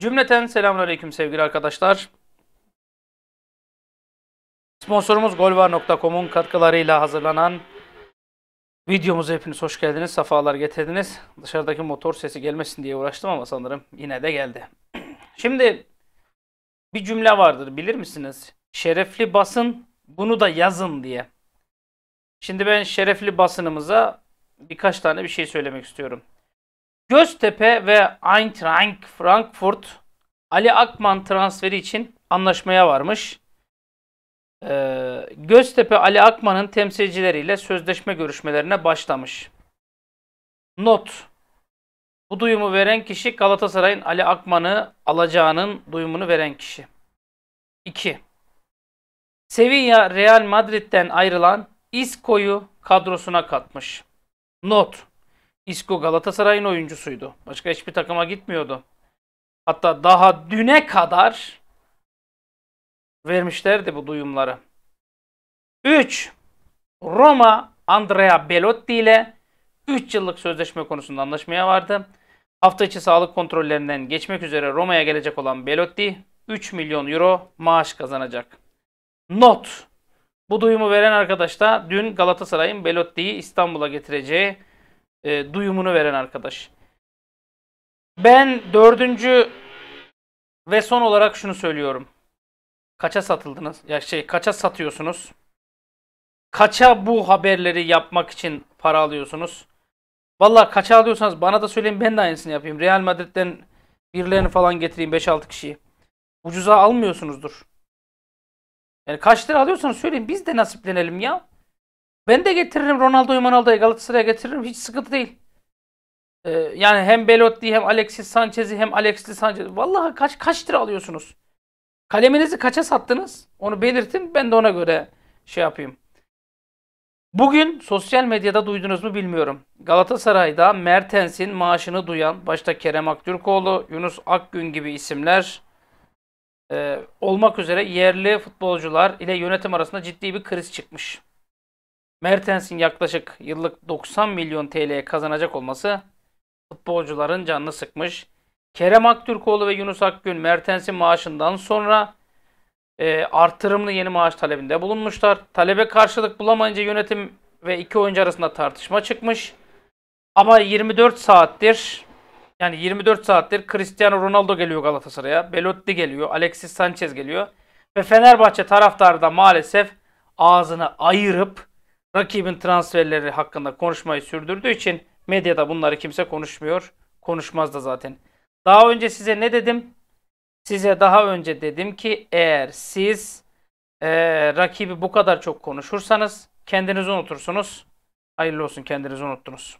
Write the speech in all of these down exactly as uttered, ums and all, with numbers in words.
Cümleten selamünaleyküm sevgili arkadaşlar. Sponsorumuz golvar nokta com'un katkılarıyla hazırlanan videomuza hepiniz hoş geldiniz, sefalar getirdiniz. Dışarıdaki motor sesi gelmesin diye uğraştım ama sanırım yine de geldi. Şimdi bir cümle vardır, bilir misiniz? Şerefli basın, bunu da yazın diye. Şimdi ben şerefli basınımıza birkaç tane bir şey söylemek istiyorum. Göztepe ve Eintracht Frankfurt Ali Akman transferi için anlaşmaya varmış. Ee, Göztepe Ali Akman'ın temsilcileriyle sözleşme görüşmelerine başlamış. Not: bu duyumu veren kişi Galatasaray'ın Ali Akman'ı alacağının duyumunu veren kişi. iki. Sevilla Real Madrid'den ayrılan Isco'yu kadrosuna katmış. Not: Isco Galatasaray'ın oyuncusuydu. Başka hiçbir takıma gitmiyordu. Hatta daha düne kadar vermişlerdi bu duyumları. üç. Roma Andrea Belotti ile üç yıllık sözleşme konusunda anlaşmaya vardı. Hafta içi sağlık kontrollerinden geçmek üzere Roma'ya gelecek olan Belotti üç milyon euro maaş kazanacak. Not: bu duyumu veren arkadaş da dün Galatasaray'ın Belotti'yi İstanbul'a getireceği e, duyumunu veren arkadaş. Ben dördüncü ve son olarak şunu söylüyorum. Kaça satıldınız? Ya şey kaça satıyorsunuz? Kaça bu haberleri yapmak için para alıyorsunuz? Vallahi kaça alıyorsanız bana da söyleyin, ben de aynısını yapayım. Real Madrid'den birilerini falan getireyim, beş altı kişiyi. Ucuza almıyorsunuzdur. Yani kaç lira alıyorsanız söyleyin, biz de nasiplenelim ya. Ben de getiririm Ronaldo'yu Ronaldo'yu Galatasaray'a getiririm, hiç sıkıntı değil. Ee, yani hem Belotti hem Alexis Sanchez'i hem Alexis Sanchez'i. Vallahi kaç kaç lira alıyorsunuz? Kaleminizi kaça sattınız? Onu belirtin, ben de ona göre şey yapayım. Bugün sosyal medyada duydunuz mu bilmiyorum. Galatasaray'da Mertens'in maaşını duyan başta Kerem Aktürkoğlu, Yunus Akgün gibi isimler e, olmak üzere yerli futbolcular ile yönetim arasında ciddi bir kriz çıkmış. Mertens'in yaklaşık yıllık doksan milyon T L'ye kazanacak olması futbolcuların canını sıkmış. Kerem Aktürkoğlu ve Yunus Akgün Mertens'in maaşından sonra e, artırımlı yeni maaş talebinde bulunmuşlar. Talebe karşılık bulamayınca yönetim ve iki oyuncu arasında tartışma çıkmış. Ama yirmi dört saattir yani yirmi dört saattir Cristiano Ronaldo geliyor Galatasaray'a. Belotti geliyor. Alexis Sanchez geliyor. Ve Fenerbahçe taraftarı da maalesef ağzını ayırıp rakibin transferleri hakkında konuşmayı sürdürdüğü için medyada bunları kimse konuşmuyor. Konuşmaz da zaten. Daha önce size ne dedim? Size daha önce dedim ki eğer siz e, rakibi bu kadar çok konuşursanız kendinizi unutursunuz. Hayırlı olsun, kendinizi unuttunuz.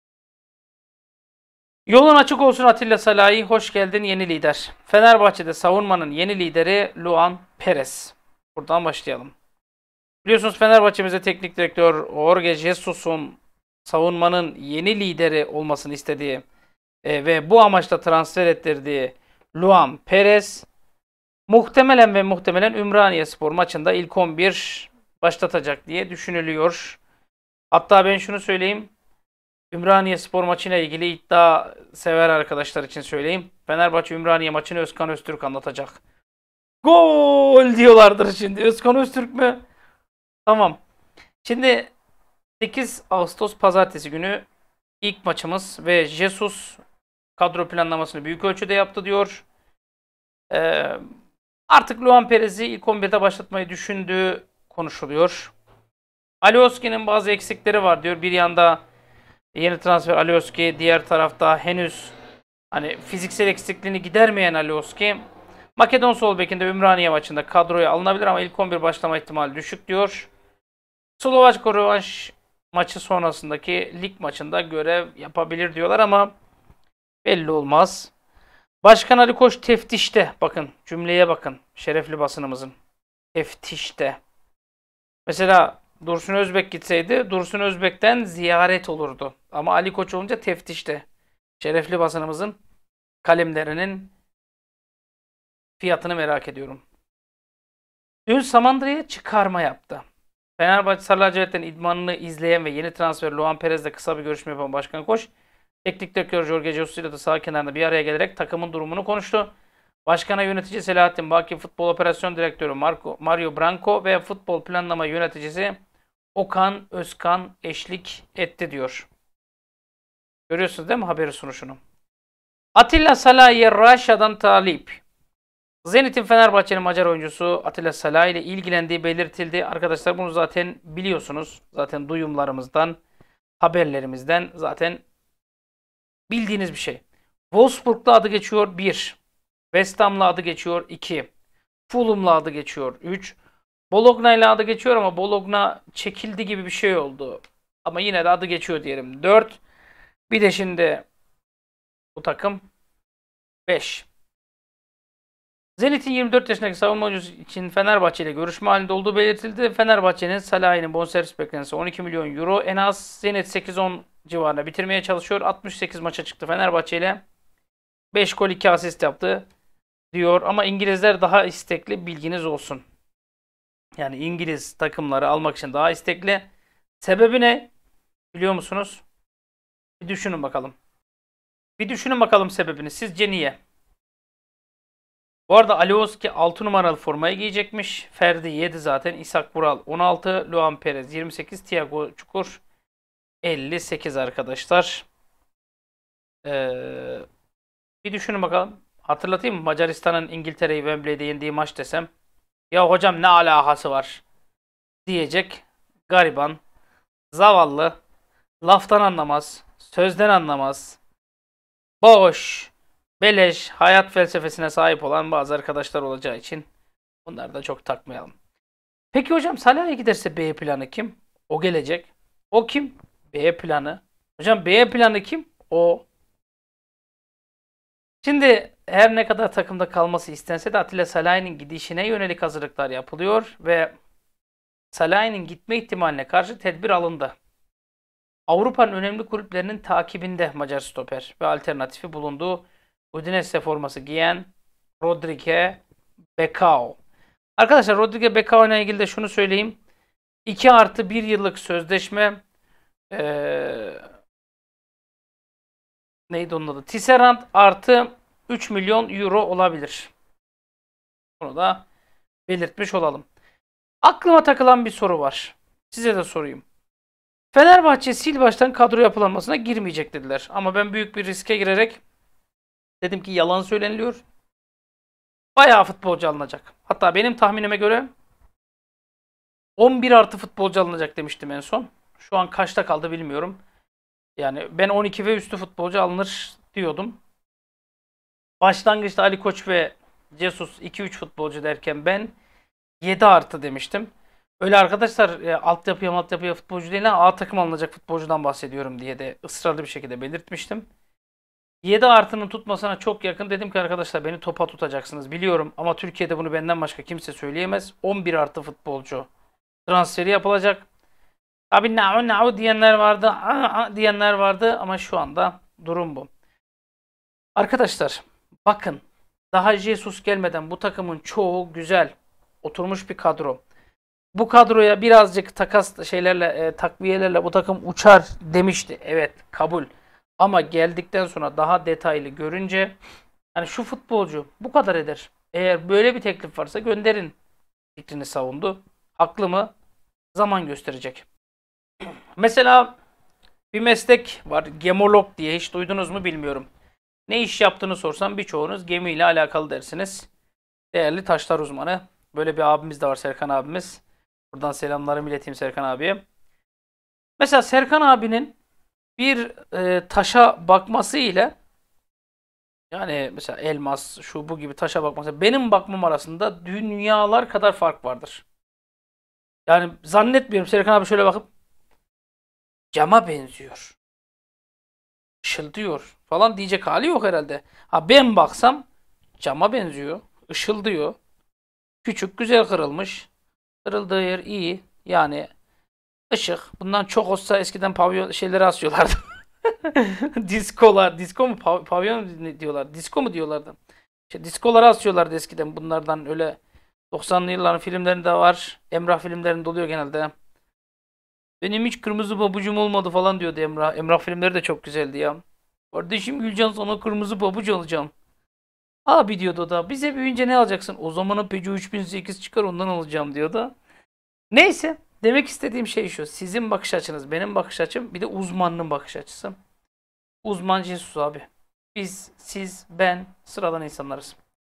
Yolun açık olsun Atilla Salahi. Hoş geldin yeni lider. Fenerbahçe'de savunmanın yeni lideri Luan Perez. Buradan başlayalım. Biliyorsunuz Fenerbahçe'mize teknik direktör Jorge Jesus'un savunmanın yeni lideri olmasını istediği e, ve bu amaçla transfer ettirdiği Luan Perez muhtemelen ve muhtemelen Ümraniye Spor maçında ilk on bir başlatacak diye düşünülüyor. Hatta ben şunu söyleyeyim. Ümraniye Spor maçıyla ilgili iddia sever arkadaşlar için söyleyeyim. Fenerbahçe Ümraniye maçını Özkan Öztürk anlatacak. Gol diyorlardır şimdi. Özkan Öztürk mü? Tamam. Şimdi sekiz Ağustos Pazartesi günü ilk maçımız ve Jesus kadro planlamasını büyük ölçüde yaptı diyor. Ee, artık Luan Perez'i ilk on birde başlatmayı düşündüğü konuşuluyor. Alioski'nin bazı eksikleri var diyor. Bir yanda yeni transfer Alioski, diğer tarafta henüz hani fiziksel eksikliğini gidermeyen Alioski Makedon sol bekinde Ümraniye maçında kadroya alınabilir ama ilk on bir başlama ihtimali düşük diyor. Slovaçka rövanş maçı sonrasındaki lig maçında görev yapabilir diyorlar ama belli olmaz. Başkan Ali Koç teftişte. Bakın cümleye bakın. Şerefli basınımızın. Teftişte. Mesela Dursun Özbek gitseydi Dursun Özbek'ten ziyaret olurdu. Ama Ali Koç olunca teftişte. Şerefli basınımızın kalemlerinin fiyatını merak ediyorum. Dün Samandıra'ya çıkarma yaptı. Fenerbahçe Sarı Lacivert'ten idmanını izleyen ve yeni transfer Luan Perez'le kısa bir görüşme yapan Başkan Koç, teknik direktör Jorge Jesus ile de sağ kenarında bir araya gelerek takımın durumunu konuştu. Başkana yönetici Selahattin Baki, futbol operasyon direktörü Marco, Mario Branco ve futbol planlama yöneticisi Okan Özkan eşlik etti diyor. Görüyorsunuz değil mi haberi sunuşunu? Atilla Salahi'ye Raşa'dan talip. Zenit'in Fenerbahçe'nin Macar oyuncusu Atilla Salahi ile ilgilendiği belirtildi. Arkadaşlar bunu zaten biliyorsunuz. Zaten duyumlarımızdan, haberlerimizden zaten bildiğiniz bir şey. Wolfsburg'la adı geçiyor bir. West Ham'la adı geçiyor iki. Fulham'la adı geçiyor üç. Bologna ile adı geçiyor ama Bologna çekildi gibi bir şey oldu. Ama yine de adı geçiyor diyelim. dört. Bir de şimdi bu takım beş. Zenit'in yirmi dört yaşındaki savunma oyuncusu için Fenerbahçe ile görüşme halinde olduğu belirtildi. Fenerbahçe'nin Salahi'nin bonservis beklentisi on iki milyon euro. En az Zenit sekiz on civarında bitirmeye çalışıyor. altmış sekiz maça çıktı Fenerbahçe ile. beş gol iki asist yaptı diyor. Ama İngilizler daha istekli, bilginiz olsun. Yani İngiliz takımları almak için daha istekli. Sebebi ne? Biliyor musunuz? Bir düşünün bakalım. Bir düşünün bakalım sebebini. Sizce niye? Bu arada Alioski altı numaralı formayı giyecekmiş. Ferdi yedi zaten. İshak Vural on altı. Luan Perez yirmi sekiz. Thiago Çukur elli sekiz arkadaşlar. Ee, bir düşünün bakalım. Hatırlatayım mı? Macaristan'ın İngiltere'yi Wembley'de yendiği maç desem. Ya hocam ne alakası var? Diyecek. Gariban. Zavallı. Laftan anlamaz. Sözden anlamaz. Boş. Beleş. Hayat felsefesine sahip olan bazı arkadaşlar olacağı için bunları da çok takmayalım. Peki hocam Salah'a giderse B planı kim? O gelecek. O kim? B planı. Hocam B planı kim? O. Şimdi her ne kadar takımda kalması istense de Atilla Salahi'nin gidişine yönelik hazırlıklar yapılıyor ve Salahi'nin gitme ihtimaline karşı tedbir alındı. Avrupa'nın önemli kulüplerinin takibinde Macar stoper ve alternatifi bulunduğu Udinese forması giyen Rodrigue Becao. Arkadaşlar Rodrigue Becao ile ilgili de şunu söyleyeyim. iki artı bir yıllık sözleşme ee, neydi onun adı? Tisserand artı üç milyon euro olabilir. Bunu da belirtmiş olalım. Aklıma takılan bir soru var. Size de sorayım. Fenerbahçe sil baştan kadro yapılanmasına girmeyecek dediler. Ama ben büyük bir riske girerek dedim ki yalan söyleniliyor. Bayağı futbolcu alınacak. Hatta benim tahminime göre on bir artı futbolcu alınacak demiştim en son. Şu an kaçta kaldı bilmiyorum. Yani ben on iki ve üstü futbolcu alınır diyordum. Başlangıçta Ali Koç ve Jesus iki üç futbolcu derken ben yedi artı demiştim. Öyle arkadaşlar e, altyapıya altyapıya futbolcu değil, A takım alınacak futbolcudan bahsediyorum diye de ısrarlı bir şekilde belirtmiştim. yedi artının tutmasına çok yakın. Dedim ki arkadaşlar beni topa tutacaksınız biliyorum ama Türkiye'de bunu benden başka kimse söyleyemez. on bir artı futbolcu transferi yapılacak. Abi na'u na'u diyenler vardı, a diyenler vardı ama şu anda durum bu. Arkadaşlar bakın daha Jesus gelmeden bu takımın çoğu güzel oturmuş bir kadro. Bu kadroya birazcık takas şeylerle, e, takviyelerle bu takım uçar demişti. Evet, kabul. Ama geldikten sonra daha detaylı görünce hani şu futbolcu bu kadar eder. Eğer böyle bir teklif varsa gönderin fikrini savundu. Haklı mı? Zaman gösterecek. Mesela bir meslek var. Gemolog diye hiç duydunuz mu bilmiyorum. Ne iş yaptığını sorsam birçoğunuz gemiyle alakalı dersiniz. Değerli taşlar uzmanı. Böyle bir abimiz de var, Serkan abimiz. Buradan selamlarımı ileteyim Serkan abiye. Mesela Serkan abinin bir e, taşa bakması ile yani mesela elmas, şu bu gibi taşa bakması benim bakmam arasında dünyalar kadar fark vardır. Yani zannetmiyorum Serkan abi şöyle bakıp cama benziyor, ışıldıyor falan diyecek hali yok herhalde. Ha ben baksam cama benziyor, ışıldıyor, küçük güzel kırılmış, kırıldığı yer iyi yani. Işık. Bundan çok olsa eskiden pavyon şeyleri asıyorlardı. Diskolar. Disko mu? Pav- pavyon mu diyorlar? Disko mu diyorlardı? İşte diskoları asıyorlardı eskiden. Bunlardan öyle doksanlı yılların filmlerinde var. Emrah filmlerinde oluyor genelde. Benim hiç kırmızı pabucum olmadı falan diyordu Emrah. Emrah filmleri de çok güzeldi ya. Kardeşim Gülcan sana kırmızı pabuç alacağım. Abi diyordu o da, bize büyüyünce ne alacaksın? O zamanın Peugeot üç bin sekiz çıkar, ondan alacağım diyordu. Neyse, demek istediğim şey şu. Sizin bakış açınız, benim bakış açım, bir de uzmanın bakış açısı. Uzman Jesus abi. Biz, siz, ben sıradan insanlarız.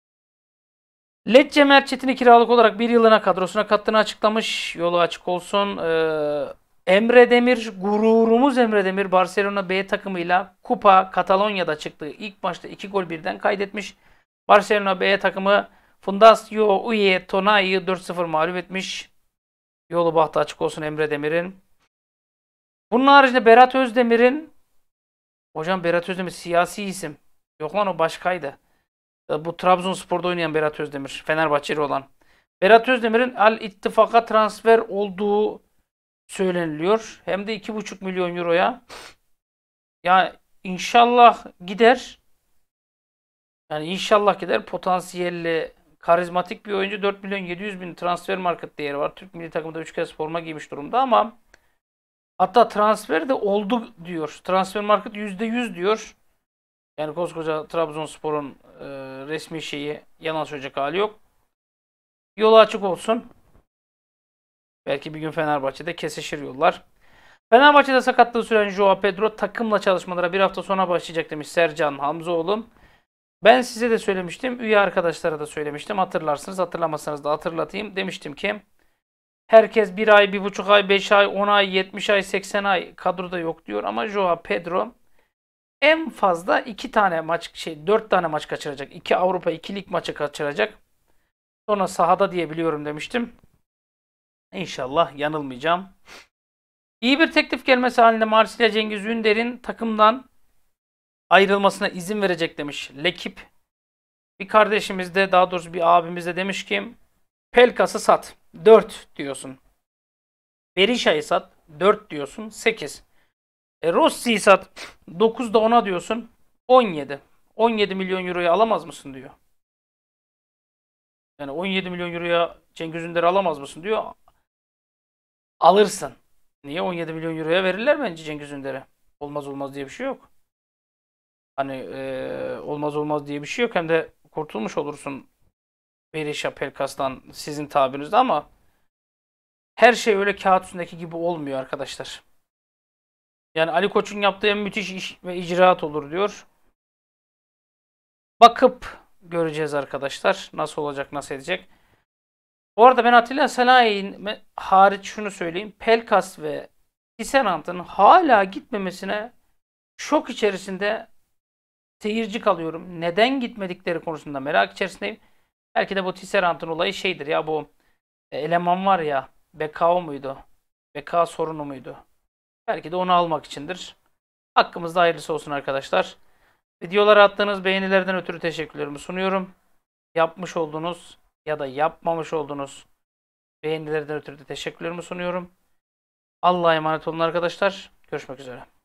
Lecce Merçetin'i kiralık olarak bir yılına kadrosuna kattığını açıklamış. Yolu açık olsun. Ee, Emre Demir, gururumuz Emre Demir, Barcelona B takımıyla Kupa Katalonya'da çıktığı ilk maçta iki gol birden kaydetmiş. Barcelona B takımı Fundació Uie Tonai'yi dört sıfır mağlup etmiş. Yolu bahtı açık olsun Emre Demir'in. Bunun haricinde Berat Özdemir'in, hocam Berat Özdemir siyasi isim. Yok lan, o başkaydı. Bu Trabzonspor'da oynayan Berat Özdemir. Fenerbahçeli olan. Berat Özdemir'in Al İttifak'a transfer olduğu söyleniliyor. Hem de iki buçuk milyon euroya. Ya inşallah gider. Yani inşallah gider. Potansiyelli, karizmatik bir oyuncu. dört milyon yedi yüz bin transfer market değeri var. Türk milli takımda üç kez forma giymiş durumda ama hatta transfer de oldu diyor. Transfer market yüzde yüz diyor. Yani koskoca Trabzonspor'un e, resmi şeyi, yalan söyleyecek hali yok. Yolu açık olsun. Belki bir gün Fenerbahçe'de kesişir yollar. Fenerbahçe'de sakatlığı süren Joao Pedro takımla çalışmalara bir hafta sonra başlayacak demiş Sercan Hamzoğlu. Ben size de söylemiştim. Üye arkadaşlara da söylemiştim. Hatırlarsınız. Hatırlamazsanız da hatırlatayım. Demiştim ki herkes bir ay, bir buçuk ay, beş ay, on ay, yetmiş ay, seksen ay kadroda yok diyor. Ama Joao Pedro en fazla iki tane maç, şey dört tane maç kaçıracak. iki Avrupa, iki lig maçı kaçıracak. Sonra sahada diye biliyorum demiştim. İnşallah yanılmayacağım. İyi bir teklif gelmesi halinde Marsilya Cengiz Ünder'in takımdan ayrılmasına izin verecek demiş Lekip. Bir kardeşimiz de, daha doğrusu bir abimiz de demiş ki Pelkas'ı sat. dört diyorsun. Berisha'yı sat. dört diyorsun. sekiz. E, Rossi'yi sat. dokuzda ona diyorsun. on yedi. on yedi milyon euroya alamaz mısın diyor. Yani on yedi milyon euroya Cengiz Ünder'i alamaz mısın diyor. Alırsın. Niye? on yedi milyon euroya verirler bence Cengiz Ünder'e. Olmaz olmaz diye bir şey yok. Hani e, olmaz olmaz diye bir şey yok. Hem de kurtulmuş olursun Berisha Pelkas'tan, sizin tabirinizde, ama her şey öyle kağıt üstündeki gibi olmuyor arkadaşlar. Yani Ali Koç'un yaptığı en müthiş iş ve icraat olur diyor. Bakıp göreceğiz arkadaşlar. Nasıl olacak, nasıl edecek. Bu arada ben Atilla Salahi'nin hariç şunu söyleyeyim. Pelkas ve Tisserand'ın hala gitmemesine şok içerisinde seyirci kalıyorum. Neden gitmedikleri konusunda merak içerisindeyim. Belki de bu Tisserand'ın olayı şeydir ya, bu eleman var ya, B K O muydu? B K sorunu muydu? Belki de onu almak içindir. Hakkımızda hayırlısı olsun arkadaşlar. Videolara attığınız beğenilerden ötürü teşekkürlerimi sunuyorum. Yapmış olduğunuz ya da yapmamış olduğunuz beğenilerden ötürü de teşekkürlerimi sunuyorum. Allah'a emanet olun arkadaşlar. Görüşmek üzere.